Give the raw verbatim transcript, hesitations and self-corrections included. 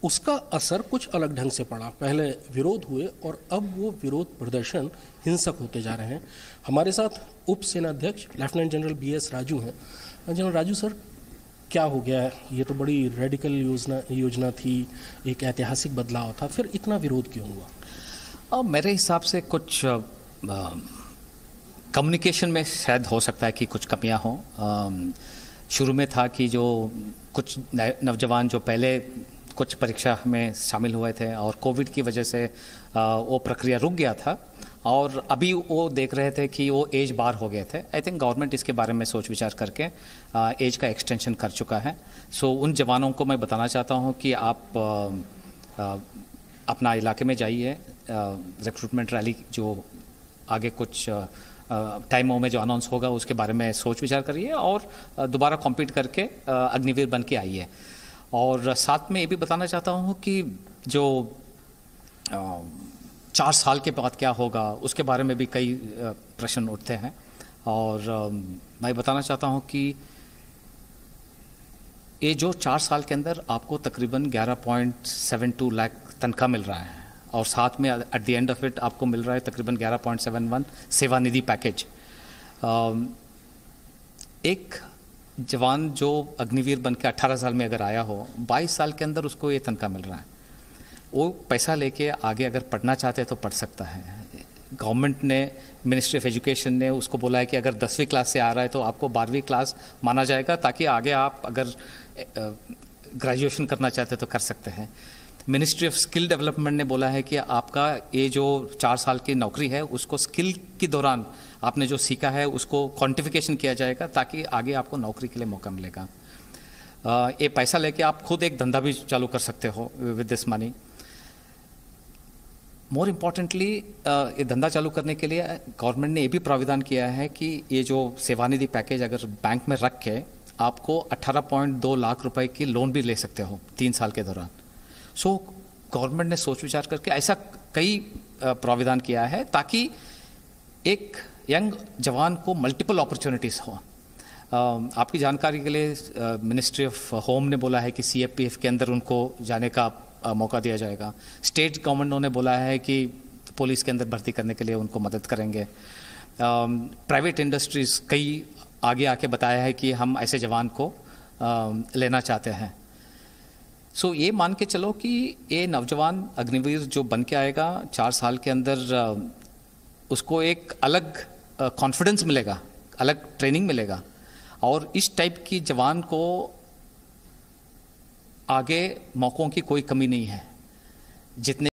उसका असर कुछ अलग ढंग से पड़ा। पहले विरोध हुए और अब वो विरोध प्रदर्शन हिंसक होते जा रहे हैं। हमारे साथ उप सेनाध्यक्ष lieutenant general B S Raju हैं। जनरल राजू सर, क्या हो गया है? ये तो बड़ी रेडिकल योजना योजना थी, एक ऐतिहासिक बदलाव था, फिर इतना विरोध क्यों हुआ? अब मेरे हिसाब से कुछ कम्युनिकेशन में शायद हो सकता है कि कुछ कमियां हों। शुरू में था कि जो कुछ नौजवान जो पहले कुछ परीक्षा में शामिल हुए थे और कोविड की वजह से आ, वो प्रक्रिया रुक गया था और अभी वो देख रहे थे कि वो एज बार हो गए थे। आई थिंक गवर्नमेंट इसके बारे में सोच विचार करके आ, एज का एक्सटेंशन कर चुका है। सो उन जवानों को मैं बताना चाहता हूँ कि आप आ, आ, अपना इलाके में जाइए, रिक्रूटमेंट रैली जो आगे कुछ टाइमों में जो अनाउंस होगा उसके बारे में सोच विचार करिए और दोबारा कॉम्पीट करके अग्निवीर बन के आइए। और साथ में ये भी बताना चाहता हूँ कि जो चार साल के बाद क्या होगा उसके बारे में भी कई प्रश्न उठते हैं। और मैं बताना चाहता हूँ कि ये जो चार साल के अंदर आपको तकरीबन ग्यारह पॉइंट सेवन टू लाख तनख्वाह मिल रहा है और साथ में at the end of it आपको मिल रहा है तकरीबन ग्यारह पॉइंट सेवन वन सेवानिधि पैकेज। एक जवान जो अग्निवीर बन के अट्ठारह साल में अगर आया हो, बाईस साल के अंदर उसको ये तनख्वाह मिल रहा है। वो पैसा लेके आगे अगर पढ़ना चाहते हैं तो पढ़ सकता है। गवर्नमेंट ने, मिनिस्ट्री ऑफ एजुकेशन ने उसको बोला है कि अगर दसवीं क्लास से आ रहा है तो आपको बारहवीं क्लास माना जाएगा, ताकि आगे आप अगर ग्रेजुएशन करना चाहते हैं तो कर सकते हैं। मिनिस्ट्री ऑफ स्किल डेवलपमेंट ने बोला है कि आपका ये जो चार साल की नौकरी है उसको स्किल के दौरान आपने जो सीखा है उसको क्वांटिफिकेशन किया जाएगा, ताकि आगे आपको नौकरी के लिए मौका मिलेगा। ये पैसा लेके आप खुद एक धंधा भी चालू कर सकते हो with this money. More importantly ये धंधा चालू करने के लिए गवर्नमेंट ने ये भी प्राविधान किया है कि ये जो सेवानिधि पैकेज अगर बैंक में रख के आपको अट्ठारह पॉइंट दो लाख रुपए की लोन भी ले सकते हो तीन साल के दौरान। सो गवर्नमेंट ने सोच विचार करके ऐसा कई प्राविधान किया है ताकि एक यंग जवान को मल्टीपल अपॉर्चुनिटीज़ हो। आपकी जानकारी के लिए मिनिस्ट्री ऑफ होम ने बोला है कि सी एफ पी एफ के अंदर उनको जाने का आ, मौका दिया जाएगा। स्टेट गवर्नमेंट ने बोला है कि पुलिस के अंदर भर्ती करने के लिए उनको मदद करेंगे। प्राइवेट इंडस्ट्रीज़ कई आगे आके बताया है कि हम ऐसे जवान को आ, लेना चाहते हैं। सो so, ये मान के चलो कि ये नौजवान अग्निवीर जो बन के आएगा चार साल के अंदर, उसको एक अलग कॉन्फिडेंस मिलेगा, अलग ट्रेनिंग मिलेगा और इस टाइप की जवान को आगे मौक़ों की कोई कमी नहीं है। जितने